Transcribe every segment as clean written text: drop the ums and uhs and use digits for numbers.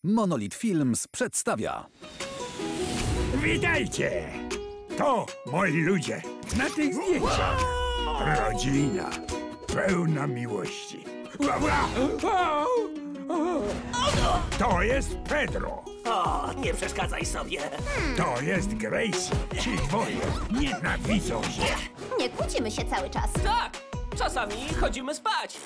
Monolith Films przedstawia. Witajcie! To moi ludzie na tych zdjęciach. Rodzina pełna miłości. To jest Pedro. O, nie przeszkadzaj sobie. To jest Gracie. Ci dwoje nienawidzą się. Nie kłócimy się cały czas. Tak, czasami chodzimy spać.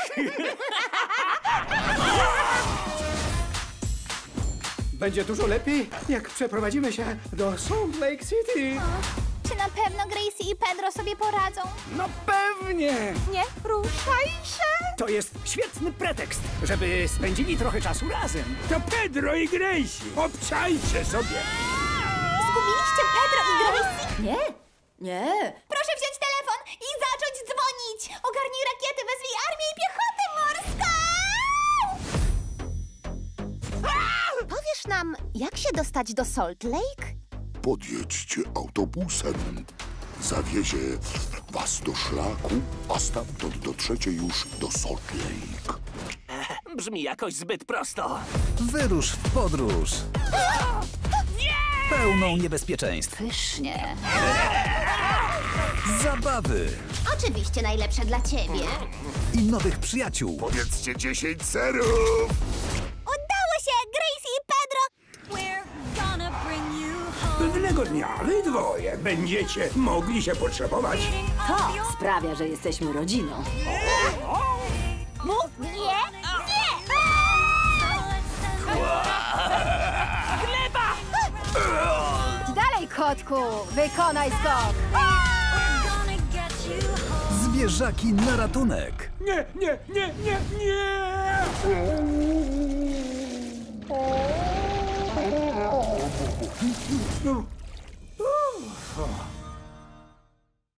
Będzie dużo lepiej, jak przeprowadzimy się do Salt Lake City. Czy na pewno Gracie i Pedro sobie poradzą? No pewnie! Nie ruszaj się! To jest świetny pretekst, żeby spędzili trochę czasu razem. To Pedro i Gracie. Obczajcie sobie. Zgubiliście Pedro i Gracie? Nie. Proszę wziąć telefon i zacząć dzwonić! Ogarnij rakiety, wezwij armię i piechotę morską! Powiesz nam, jak się dostać do Salt Lake? Podjedźcie autobusem. Zawiezie was do szlaku, a stamtąd dotrzecie już do Salt Lake. Brzmi jakoś zbyt prosto. Wyrusz w podróż. Pełną niebezpieczeństw. Pysznie. Zabawy Oczywiście najlepsze dla ciebie. i nowych przyjaciół. Powiedzcie 10 serów! Udało się, Gracie i Pedro! Pewnego dnia wy dwoje będziecie mogli się potrzebować. To sprawia, że jesteśmy rodziną. Mów nie, nie! Dalej, kotku! Wykonaj skok! Zwierzaki na ratunek. Nie, nie, nie, nie, nie!